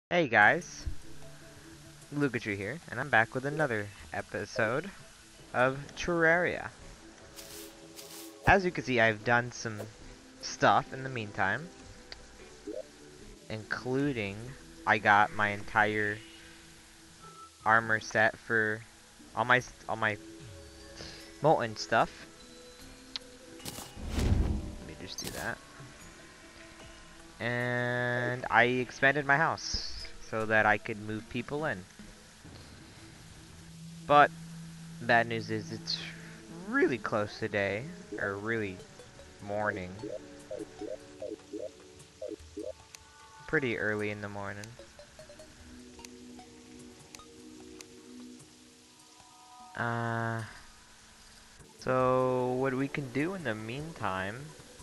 Hey guys, Lukatree here, and I'm back with another episode of Terraria. As you can see, I've done some stuff in the meantime, including I got my entire armor set for all my molten stuff. Let me just do that. And I expanded my house so that I could move people in. But bad news is it's really close today, or really morning. Pretty early in the morning. Uh, so what we can do in the meantime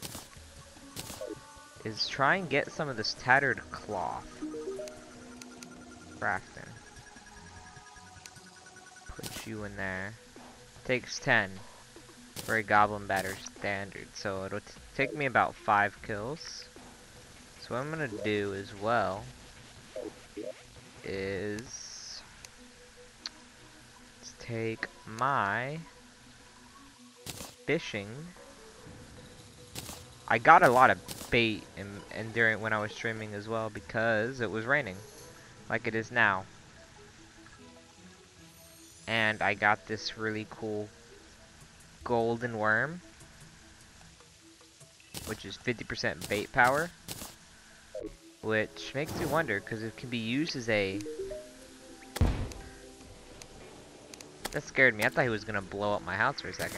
is try and get some of this tattered cloth. Crafting. Put you in there. Takes 10 for a goblin batter standard, so it'll take me about 5 kills. So what I'm gonna do as well is let's take my fishing. I got a lot of bait and during when I was streaming as well because it was raining, like it is now. And I got this really cool golden worm, which is 50% bait power, which makes me wonder because it can be used as a. That scared me. I thought he was gonna blow up my house for a second.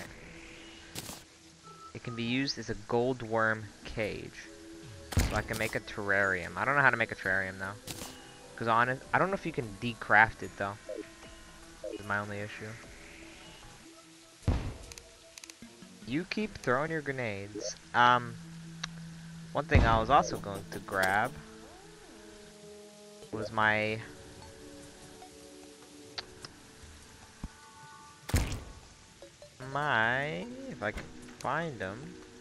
It can be used as a gold worm cage, so I can make a terrarium. I don't know how to make a terrarium though, because I don't know if you can decraft it though. Is my only issue. You keep throwing your grenades. One thing I was also going to grab was if I could find them.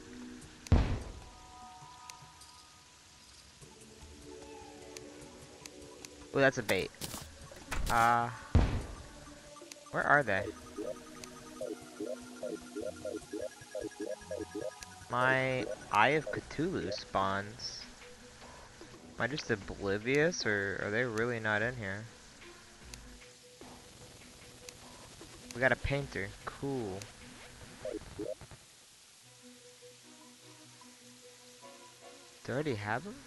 Oh, that's a bait. Where are they? My Eye of Cthulhu spawns. Am I just oblivious, or are they really not in here? We got a painter. Cool. Do I already have them?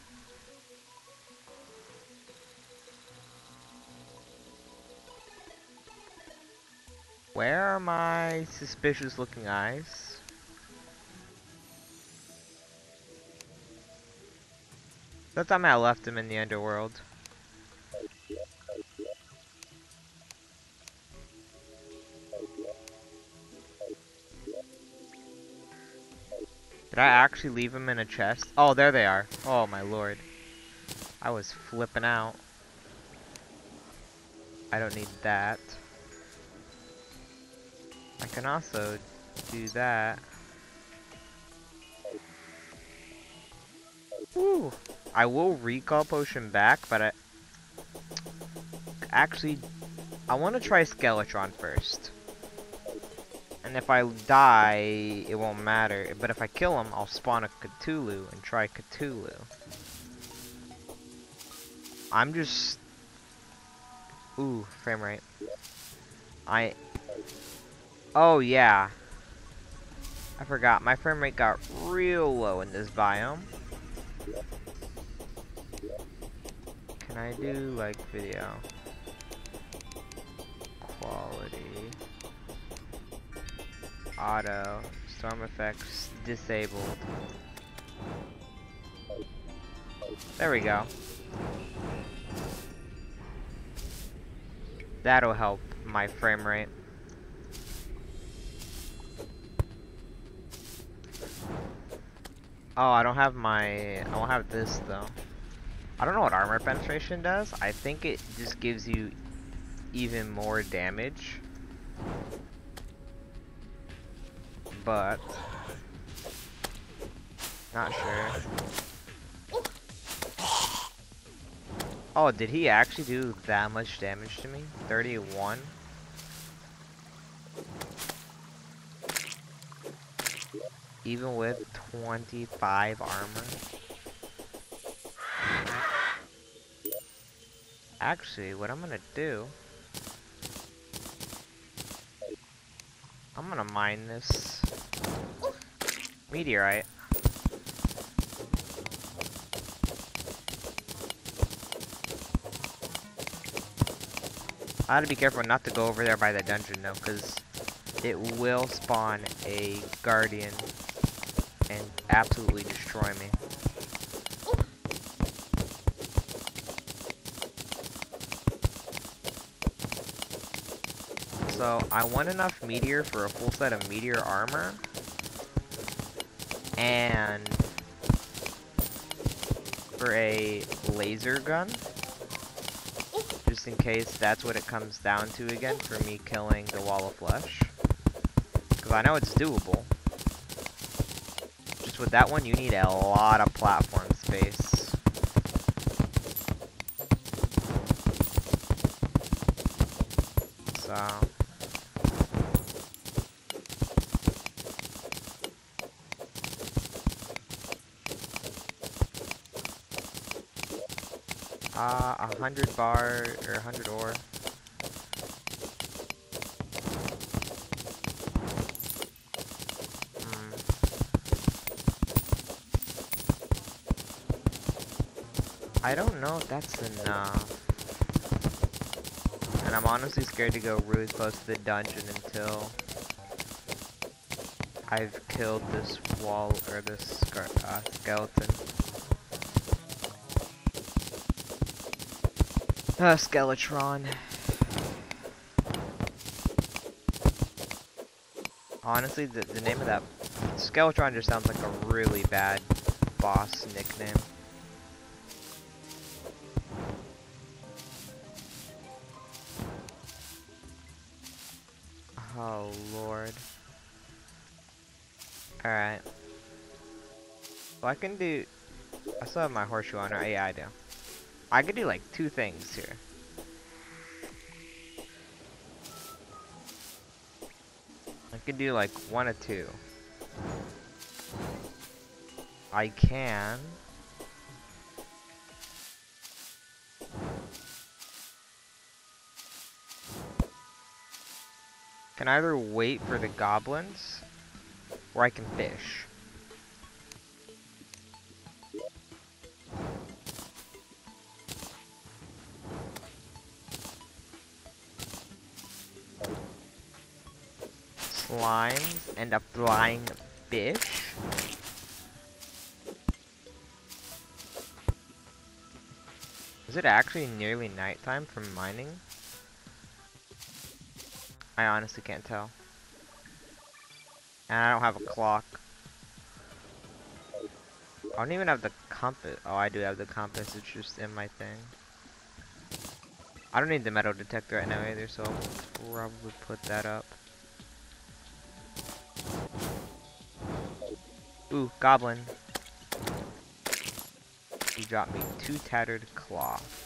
Where are my suspicious looking eyes? That time I left them in the underworld. Did I actually leave them in a chest? Oh, there they are. Oh my lord. I was flipping out. I don't need that. I can also do that. Woo! I will recall potion back, but I want to try Skeletron first. And if I die, it won't matter. But if I kill him, I'll spawn a Cthulhu and try Cthulhu. I'm just... Ooh, frame rate. Oh yeah. I forgot. My frame rate got real low in this biome. Can I do, like, video? Quality. Auto. Storm effects disabled. There we go. That'll help my frame rate. Oh, I don't have this though. I don't know what armor penetration does. I think it just gives you even more damage. But not sure. Oh, did he actually do that much damage to me? 31? Even with 25 armor? Actually, what I'm gonna do... I'm gonna mine this meteorite. I gotta be careful not to go over there by the dungeon though, because it will spawn a guardian and absolutely destroy me. So I want enough meteor for a full set of meteor armor and for a laser gun, just in case that's what it comes down to again for me killing the wall of flesh, because I know it's doable. Just with that one you need a lot of platform space. So 100 bar or 100 ore. I don't know if that's enough. And I'm honestly scared to go really close to the dungeon until I've killed this wall or this skeleton. Skeletron. Honestly, the name of that Skeletron just sounds like a really bad boss nickname. Oh lord. Alright. Well, I can do... I still have my horseshoe on, right? Yeah, I do. I could do like 2 things here. I could do like 1 or 2. I can... can either wait for the goblins, or I can fish. Slimes and a flying fish? Is it actually nearly nighttime from mining? I honestly can't tell. And I don't have a clock. I don't even have the compass. Oh, I do have the compass. It's just in my thing. I don't need the metal detector right now either, so I'll probably put that up. Ooh, goblin. He dropped me 2 tattered cloth.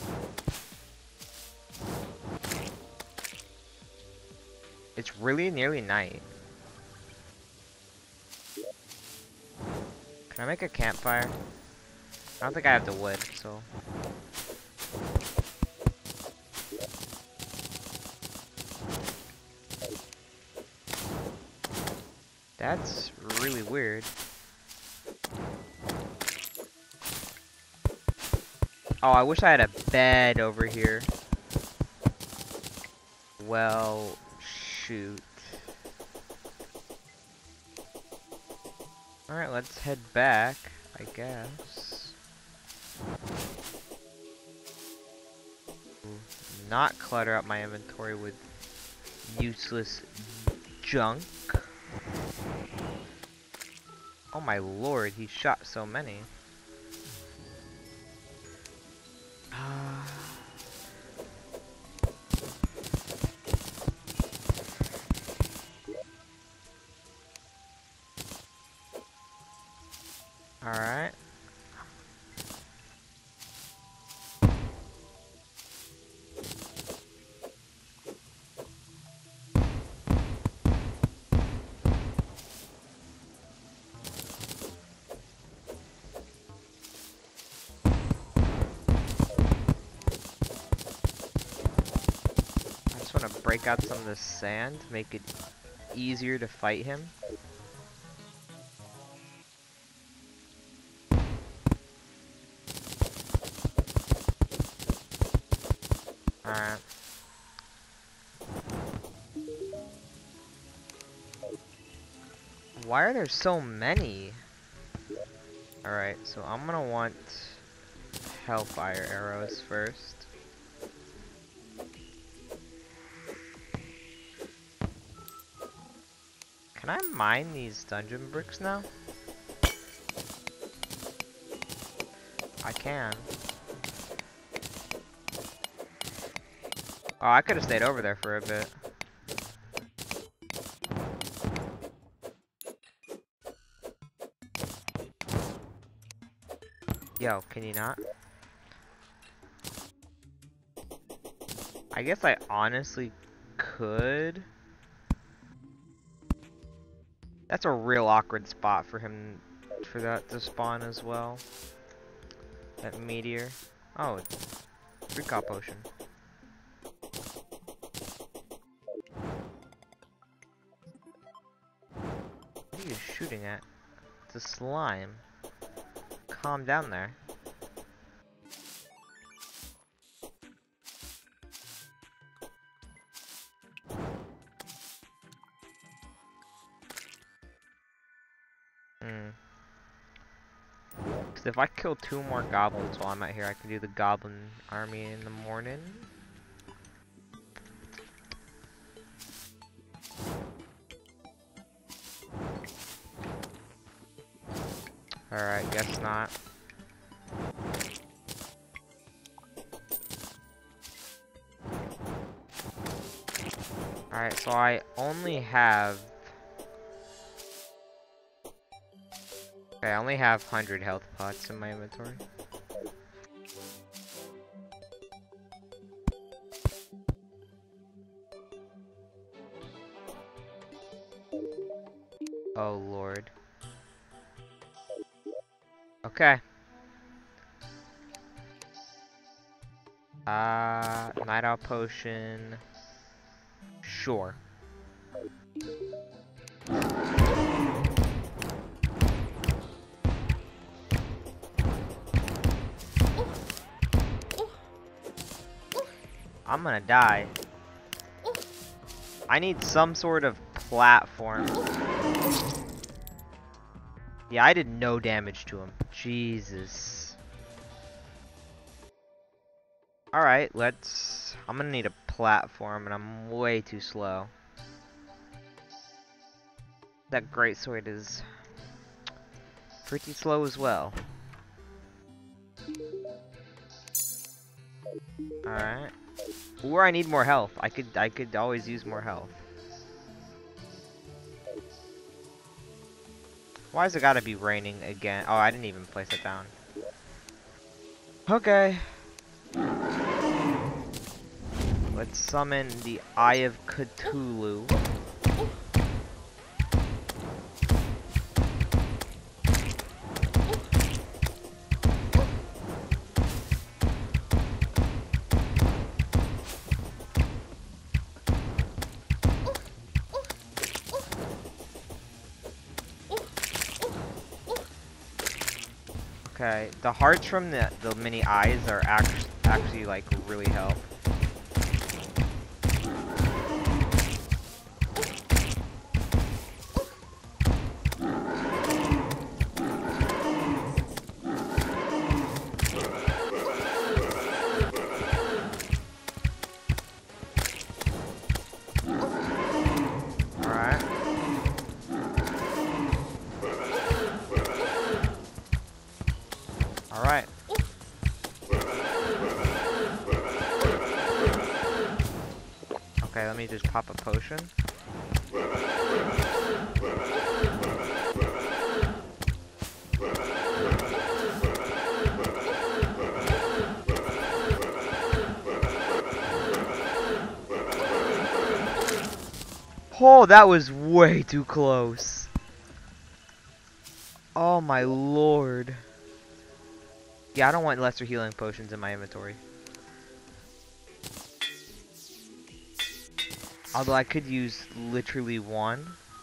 It's really nearly night. Can I make a campfire? I don't think I have the wood, so... That's really weird. Oh, I wish I had a bed over here. Well, shoot. Alright, let's head back, I guess. Not clutter up my inventory with useless junk. Oh my lord, he shot so many. Alright. break out some of the sand, make it easier to fight him. Alright. Why are there so many? Alright, so I'm gonna want Hellfire arrows first. Can I mine these dungeon bricks now? I can. Oh, I could have stayed over there for a bit. Yo, can you not? I guess I honestly could. That's a real awkward spot for him, for that to spawn as well. That meteor. Oh, recall potion. What are you shooting at? It's a slime. Calm down there. Because if I kill 2 more goblins while I'm out here, I can do the goblin army in the morning. Alright, guess not. Alright, so I only have... Okay, I only have 100 health pots in my inventory. Oh lord. Okay. Night Owl potion. Sure. I'm gonna die. I need some sort of platform. Yeah, I did no damage to him. Jesus. Alright, let's... I'm gonna need a platform, and I'm way too slow. That greatsword is pretty slow as well. Alright. Or I need more health. I could always use more health. Why has it gotta be raining again? Oh, I didn't even place it down. Okay. Let's summon the Eye of Cthulhu. Okay, the hearts from the mini eyes are actually like really help. Alright. Okay, let me just pop a potion. Oh, that was way too close. Oh my lord. Yeah, I don't want lesser healing potions in my inventory. Although I could use literally one.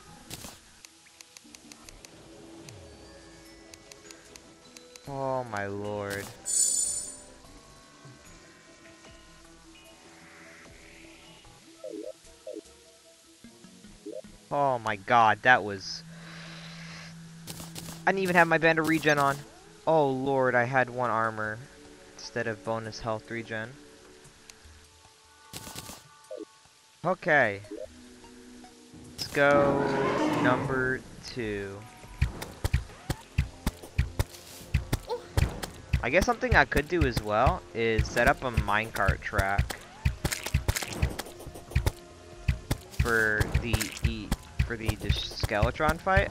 Oh my lord. Oh my god, that was... I didn't even have my band of regen on. Oh lord, I had one armor instead of bonus health regen. Okay. Let's go number 2. I guess something I could do as well is set up a minecart track for the Skeletron fight.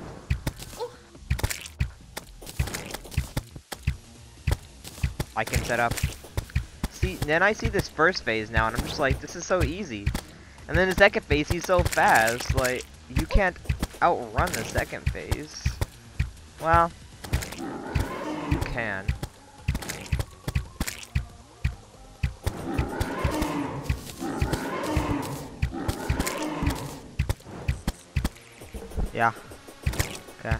I can set up. See, then I see this first phase now, and I'm just like, this is so easy. And then the second phase, he's so fast, like you can't outrun the second phase. Well, you can. Yeah. Okay.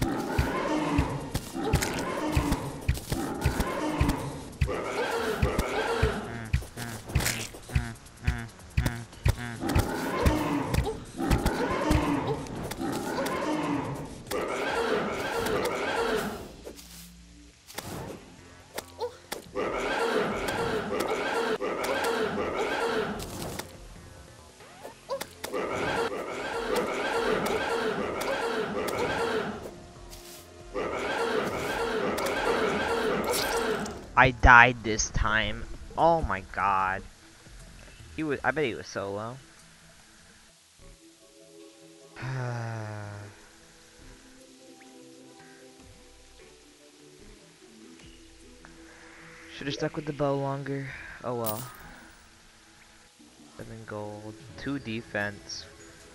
I died this time. Oh my god. He was, I bet he was solo. Should have stuck with the bow longer. Oh well. 7 gold, 2 defense.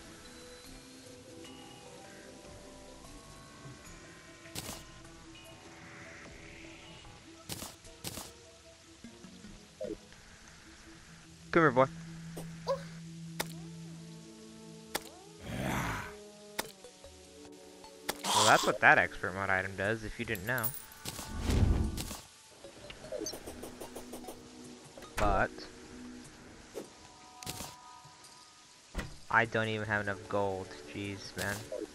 Come here, boy. Well, that's what that expert mode item does, if you didn't know. But I don't even have enough gold. Jeez, man.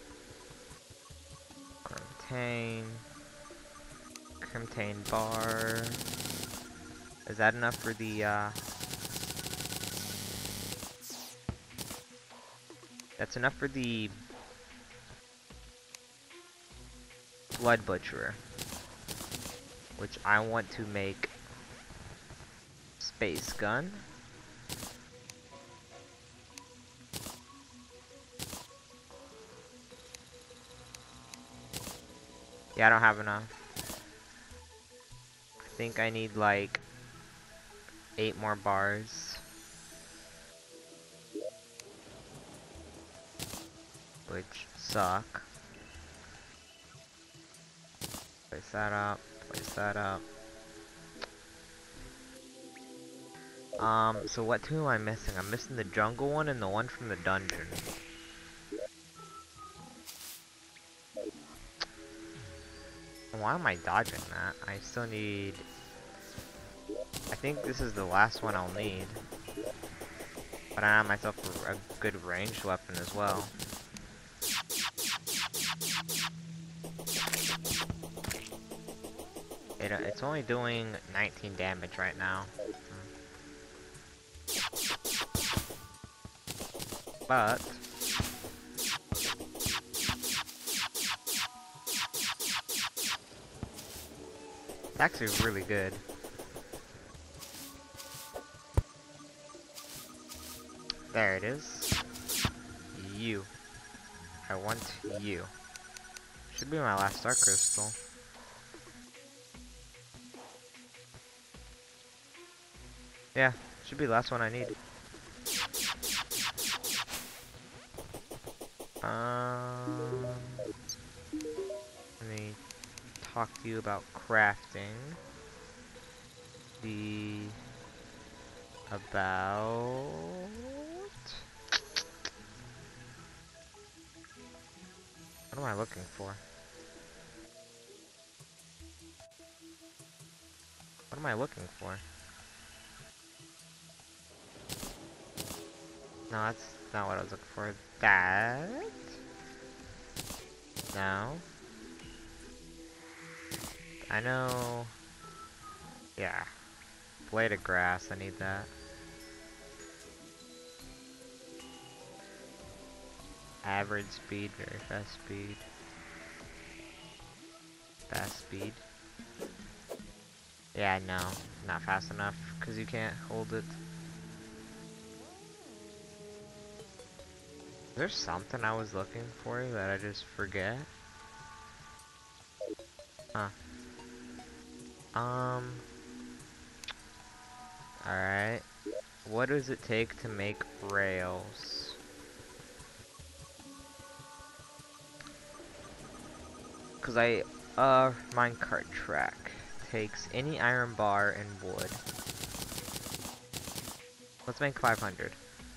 Crimtane bar. Is that enough for the, That's enough for the Blood Butcherer, which I want to make Space Gun. Yeah, I don't have enough. I think I need like 8 more bars. Which suck. Place that up, place that up. So what 2 am I missing? I'm missing the jungle one and the one from the dungeon. Why am I dodging that? I still need... I think this is the last one I'll need. But I have myself a good ranged weapon as well. It's only doing 19 damage right now. But... it's actually really good. There it is. You. I want you. Should be my last Dark Crystal. Yeah, should be the last one I need. Let me talk to you about crafting. About... What am I looking for? What am I looking for? No, that's not what I was looking for. That? No. I know. Yeah. Blade of grass, I need that. Average speed, very fast speed. Fast speed. Yeah, no. Not fast enough, because you can't hold it. Is there something I was looking for that I just forget? Huh. Alright. What does it take to make rails? Cause minecart track takes any iron bar and wood. Let's make 500.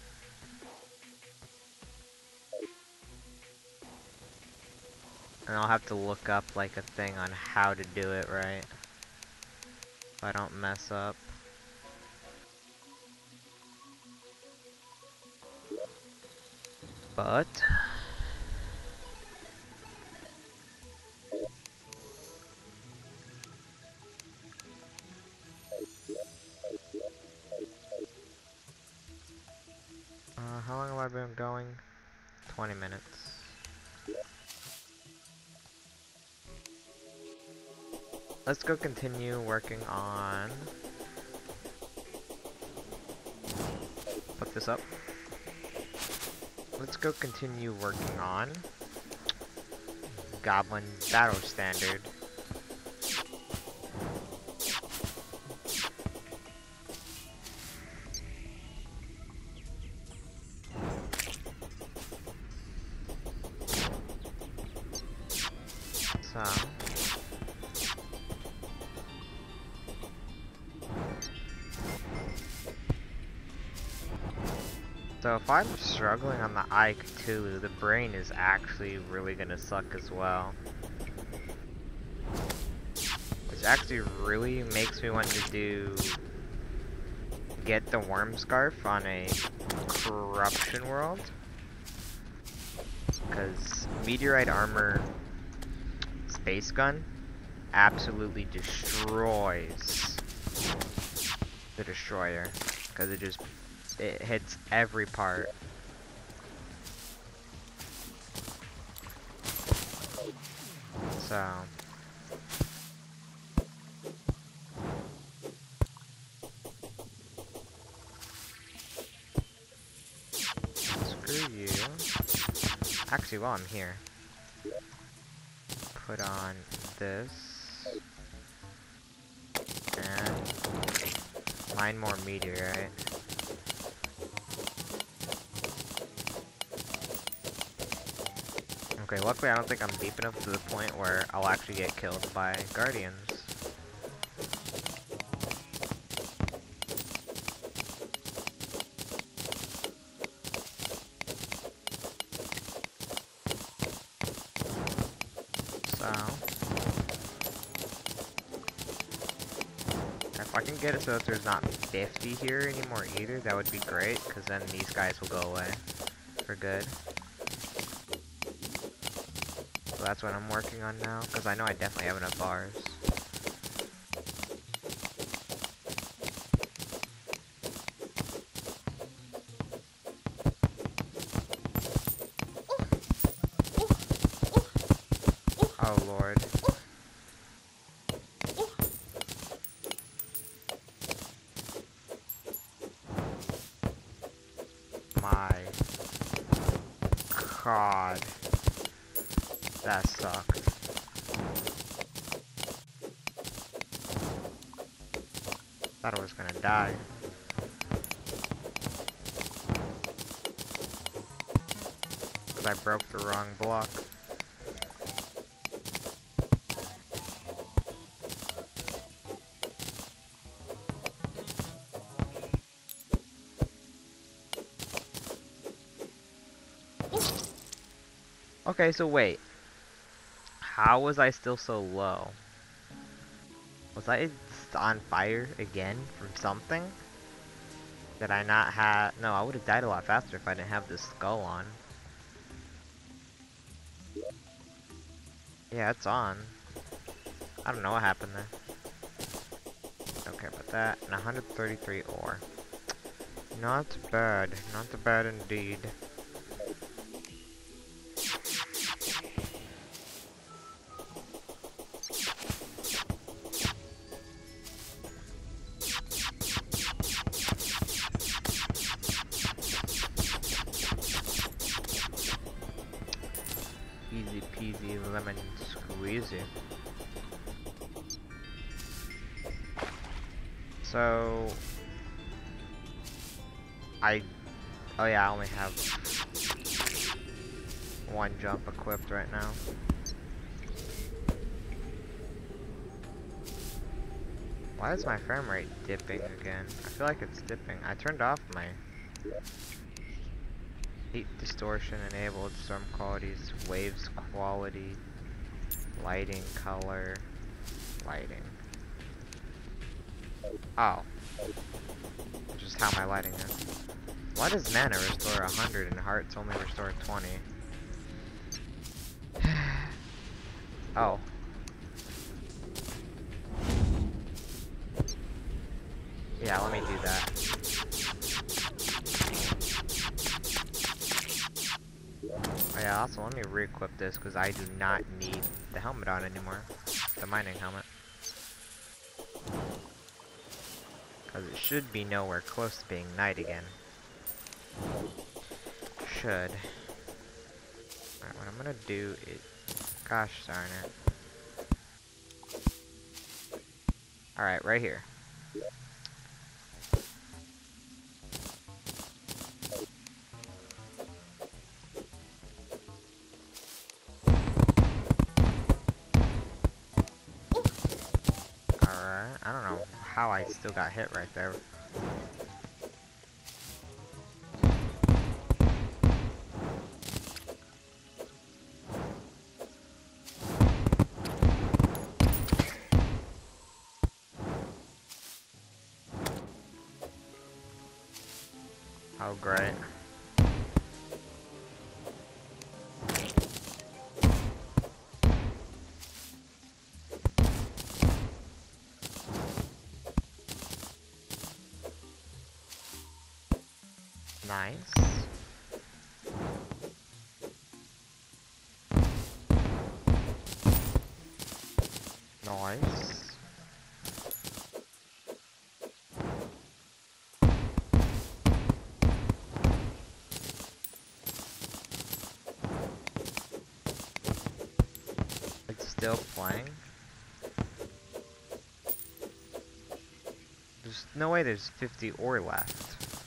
And I'll have to look up like a thing on how to do it right. If I don't mess up. But how long have I been going? 20 minutes. Let's go continue working on... Put this up. Let's go continue working on Goblin Battle Standard. So if I'm struggling on the Ike too, the brain is actually really gonna suck as well. Which actually really makes me want to get the worm scarf on a corruption world. Because meteorite armor space gun absolutely destroys the destroyer. Because it hits every part. So screw you. Actually, while I'm here, put on this and mine more meteorite. Okay, luckily I don't think I'm deep enough to the point where I'll actually get killed by guardians. So, if I can get it so that there's not 50 here anymore either, that would be great, because then these guys will go away for good. So that's what I'm working on now, because I know I definitely have enough bars. Oh lord. My god. That sucked. Thought I was gonna die. Because I broke the wrong block. Okay, so wait. How was I still so low? Was I on fire again from something? Did I not have... No, I would have died a lot faster if I didn't have this skull on. Yeah, it's on. I don't know what happened there. Don't care about that. And 133 ore. Not bad. Not bad indeed. Easy peasy lemon squeezy. So... Oh yeah, I only have one jump equipped right now. Why is my frame rate dipping again? I feel like it's dipping. I turned off my heat distortion enabled, storm qualities, waves quality, lighting, color, lighting. Oh. Just how my lighting is. Why does mana restore 100 and hearts only restore 20? Oh. Yeah, let me do that. Oh yeah, also let me re-equip this because I do not need the helmet on anymore. The mining helmet. Because it should be nowhere close to being night again. Should. Alright, what I'm gonna do is... Gosh darn it. Alright, right here. Alright, I don't know how I still got hit right there. Oh, great. Nice. Nice. It's still playing. There's no way there's 50 ore left.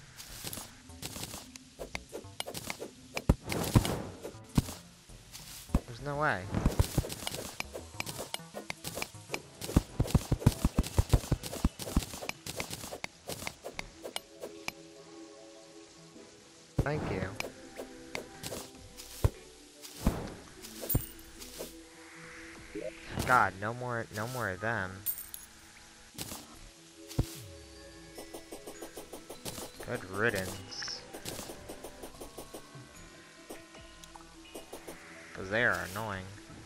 There's no way. Thank you. God, no more of them. Good riddance. Because they are annoying.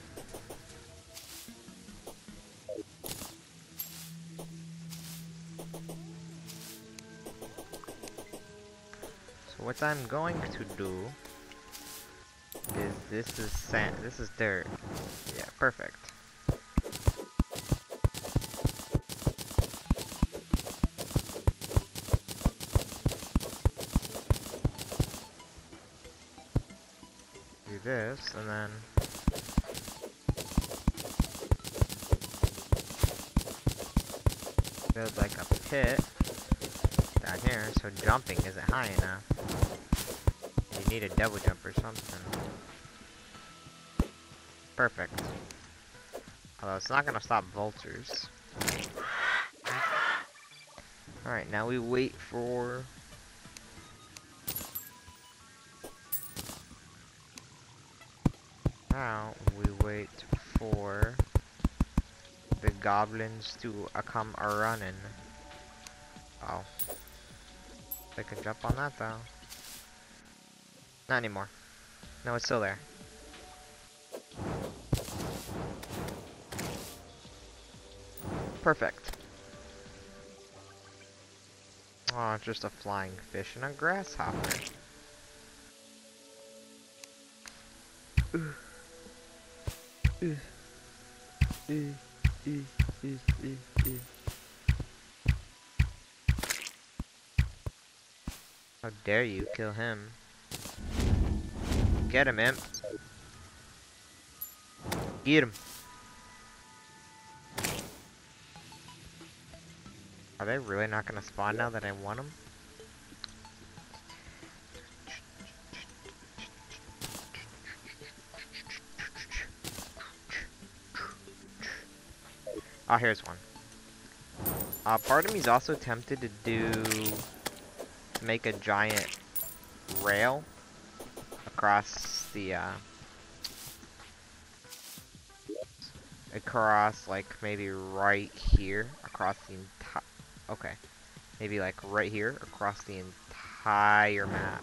So what I'm going to do is this is sand, this is dirt. Yeah, perfect. Do this and then build like a pit down here so jumping isn't high enough. You need a double jump or something. Perfect. Although it's not gonna stop vultures. Alright, now we wait for... Now we wait for the goblins to come a-running. Oh. They can jump on that though. Not anymore. No, it's still there. Perfect. Oh, it's just a flying fish and a grasshopper. How dare you kill him? Get him, imp. Get him. Are they really not gonna spawn now that I want them? Oh, here's one. Part of me is also tempted to make a giant rail across the, across, like, maybe right here, across the entire, okay, maybe, like, right here, across the entire map.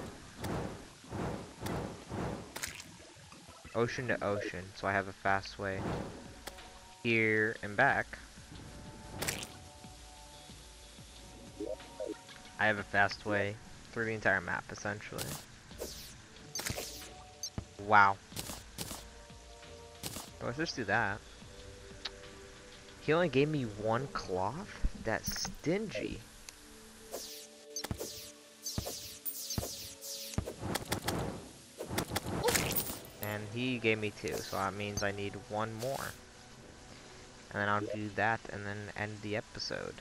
Ocean to ocean, so I have a fast way here and back. I have a fast way through the entire map, essentially. Wow. Let's just do that. He only gave me one cloth? That's stingy. And he gave me two, so that means I need one more. And then I'll do that and then end the episode.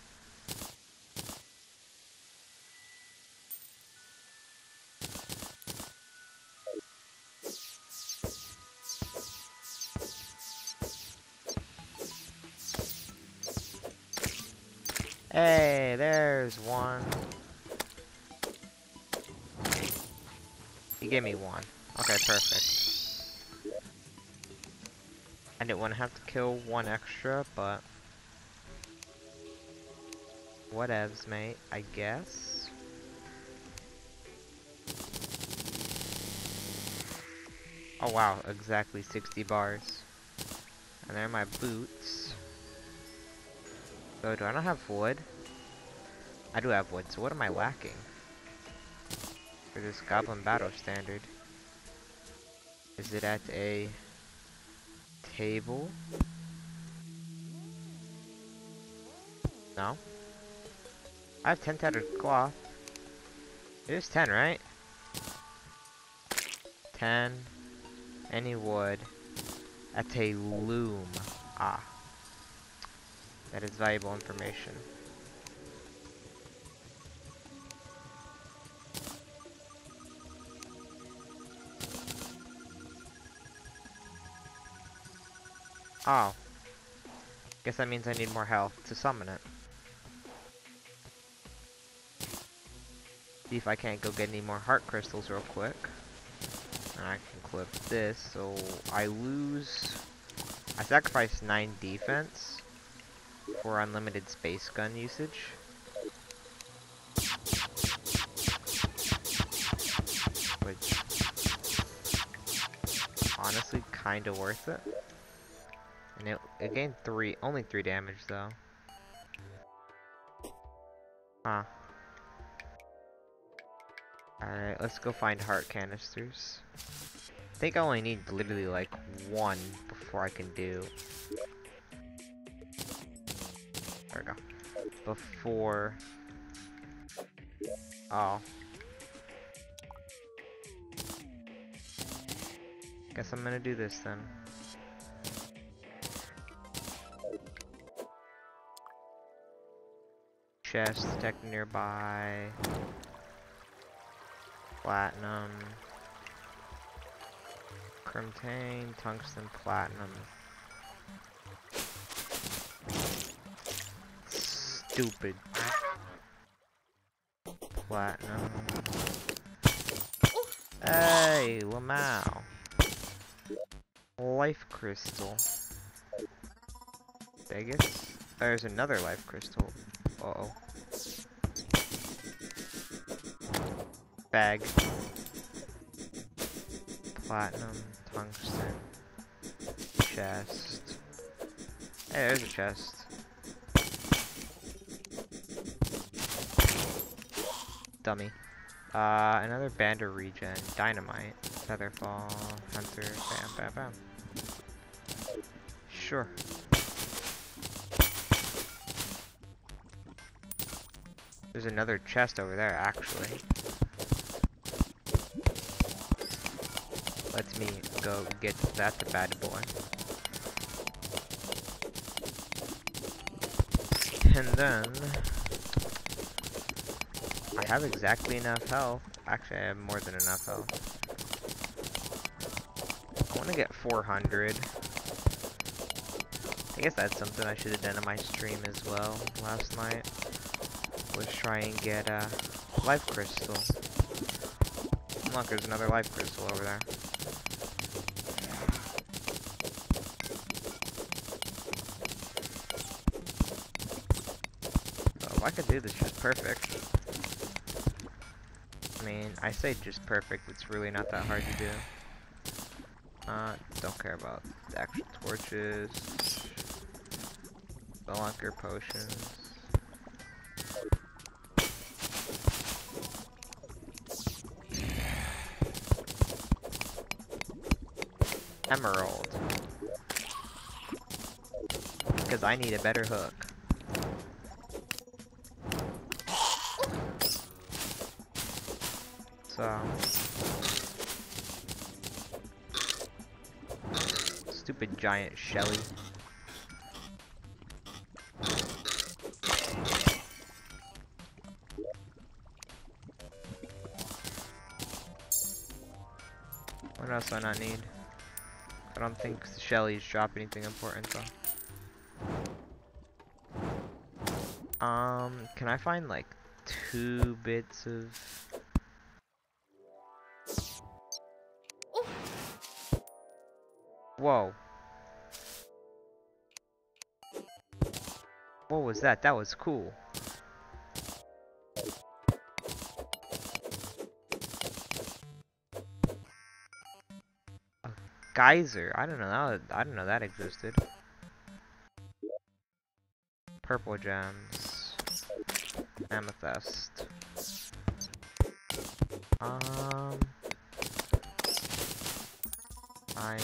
Hey, there's one. He gave me one. Okay, perfect. I didn't want to have to kill one extra, but whatevs, mate, I guess. Oh wow, exactly 60 bars. And there are my boots. So do I not have wood? I do have wood, so what am I lacking? For this goblin battle standard. Is it at a table? No. I have 10 tattered cloth. It is 10, right? 10. Any wood. At a loom. Ah. That is valuable information. Oh. Guess that means I need more health to summon it. See if I can't go get any more heart crystals real quick. And I can clip this, so I sacrifice 9 defense for unlimited space gun usage. Which, honestly, kinda worth it. And it gained only 3 damage though. Huh. Alright, let's go find heart canisters. I think I only need literally like 1 before I can do. There we go. Before. Oh. Guess I'm gonna do this then. Chest detect nearby. Platinum. Crimtane, tungsten, platinum. Stupid. Platinum. Hey, Lamau. Life crystal. Vegas? There's another life crystal. Uh-oh. Bag. Platinum. Tungsten. Chest. Hey, there's a chest. Dummy. Another band of regen. Dynamite. Featherfall. Hunter. Bam, bam, bam. Sure. There's another chest over there, actually. Let me go get that bad boy. And then I have exactly enough health. Actually, I have more than enough health. I want to get 400. I guess that's something I should have done on my stream as well last night. Was try and get a life crystal. Look, there's another life crystal over there. So if I could do this just perfect. I mean, I say just perfect, it's really not that hard to do. Don't care about the actual torches. Spelunker potions. Emerald. Because I need a better hook. So. Stupid giant Shelly. What else do I not need? I don't think the Shellies drop anything important though. Can I find like 2 bits of... Whoa. What was that? That was cool. A geyser. I don't know that existed. Purple gems. Amethyst. Iron.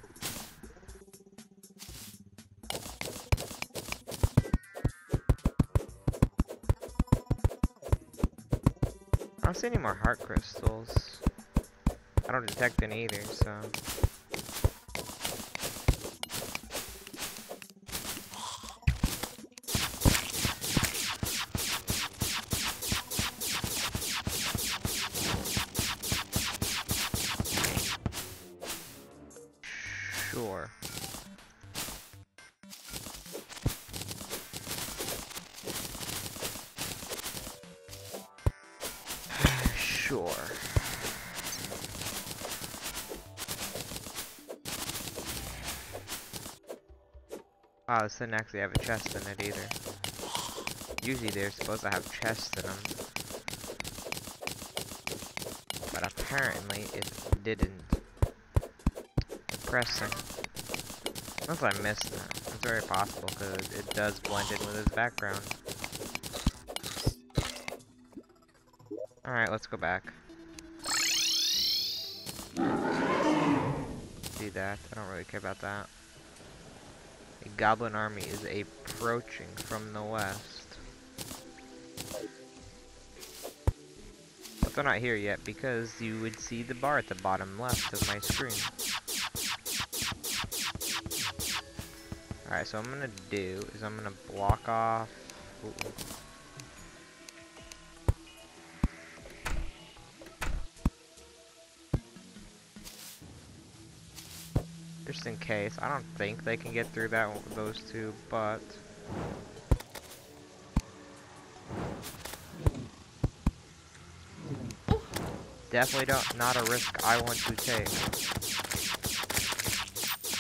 I don't see any more heart crystals. I don't detect any either, so... Sure. Sure. Wow, this didn't actually have a chest in it either. Usually they're supposed to have chests in them. But apparently it didn't. Depressing. Unless I missed it. It's very possible because it does blend in with his background. Alright, let's go back. Do that. I don't really care about that. A goblin army is approaching from the west. But they're not here yet because you would see the bar at the bottom left of my screen. Alright, so what I'm gonna do is I'm gonna block off... Ooh. Just in case. I don't think they can get through that those two, but... Definitely not a risk I want to take.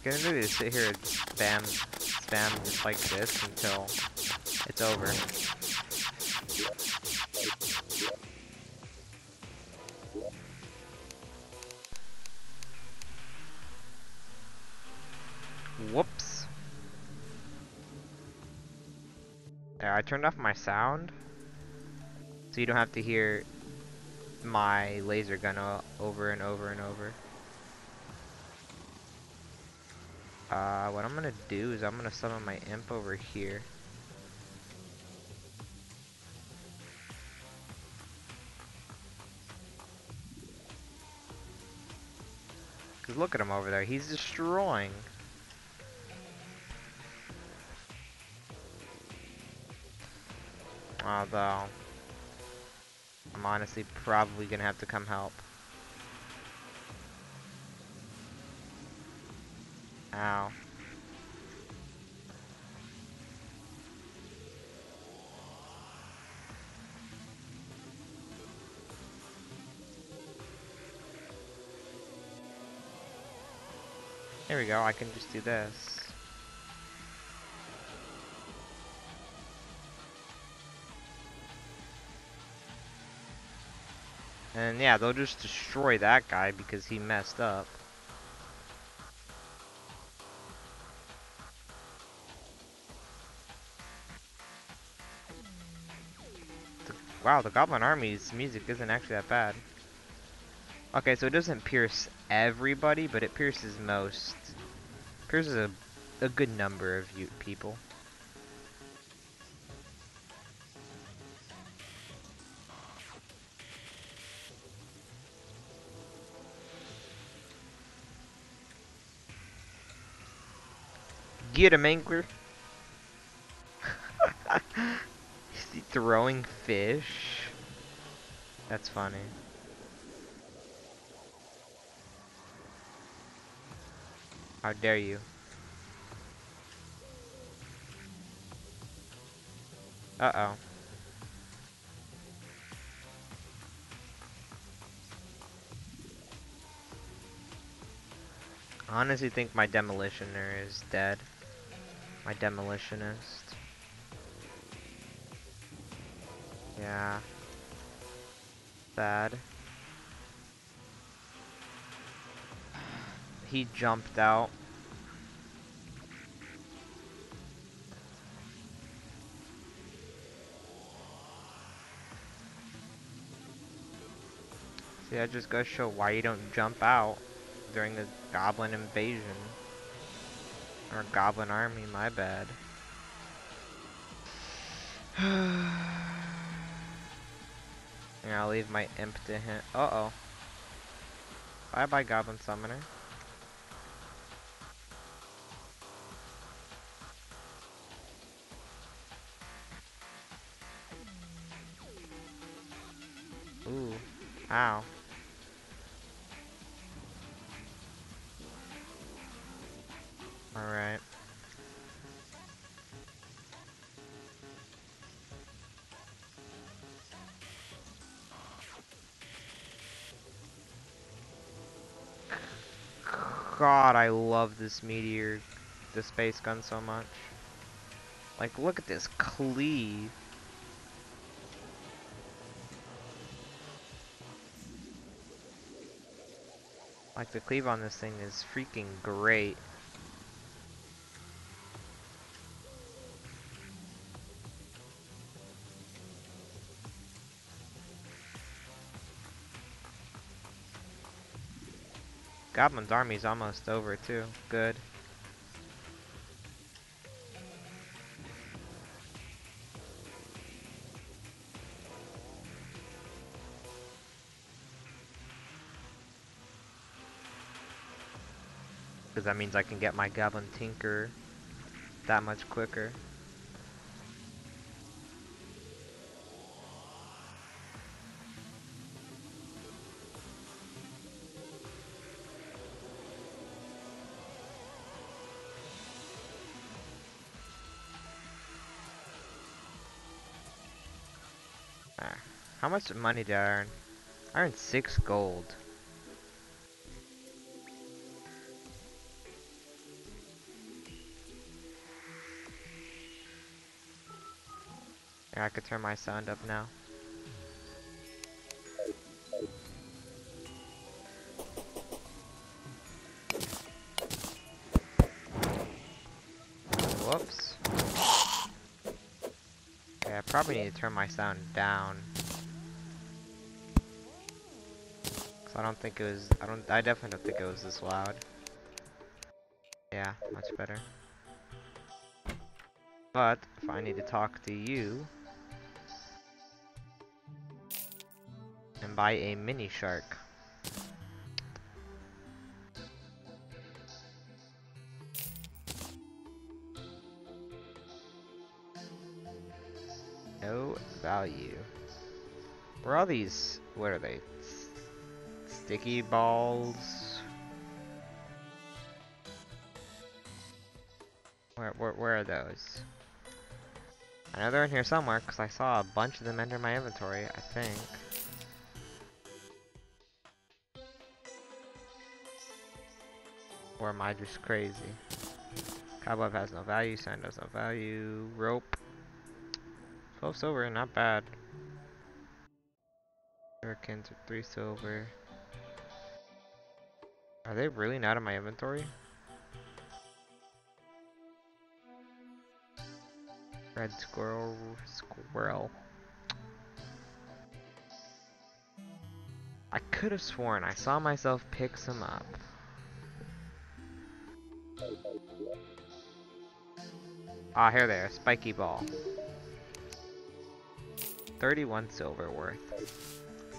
gonna do is sit here and spam just like this until it's over. Whoops. There, I turned off my sound, so you don't have to hear my laser gun over and over and over. What I'm gonna do is I'm gonna summon my imp over here. Cause look at him over there, he's destroying. Although, I'm honestly probably gonna have to come help. Ow. There we go, I can just do this. And yeah, they'll just destroy that guy because he messed up. Wow, the Goblin Army's music isn't actually that bad. Okay, so it doesn't pierce everybody, but it pierces most. Pierces a good number of people. Get him, Angler! Is he throwing fish? That's funny. How dare you? Uh-oh. I honestly think my demolitioner is dead. My demolitionist. Yeah. Sad. He jumped out. See, that just goes to show why you don't jump out during a goblin invasion. Or goblin army, my bad. Yeah, I'll leave my imp to him. Uh-oh. Bye-bye, Goblin Summoner. Ooh. Ow. Alright. God, I love this meteor, the space gun so much. Like, look at this cleave. Like, the cleave on this thing is freaking great. Goblin's army's almost over, too. Good. Because that means I can get my Goblin Tinker that much quicker. Ah, how much money did I earn? I earned 6 gold. Yeah, I could turn my sound up now. Whoops. Okay, I probably need to turn my sound down. Cause I don't think it was, I definitely don't think it was this loud. Yeah, much better. But, if I need to talk to you, and buy a mini shark. No value. Where are all these, what are they? Sticky balls? Where are those? I know they're in here somewhere, because I saw a bunch of them enter my inventory, I think. Or am I just crazy? Cobweb has no value, sand has no value, rope. 12 silver, not bad. Hurricanes are 3 silver. Are they really not in my inventory? Red squirrel. I could have sworn I saw myself pick some up. Ah, here they are, spiky ball. 31 silver worth.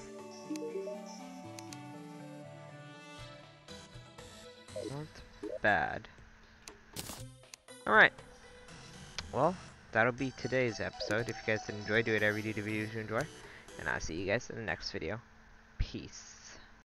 Not bad. Alright. Well, that'll be today's episode. If you guys did enjoy, do whatever you do to videos you enjoy. And I'll see you guys in the next video. Peace.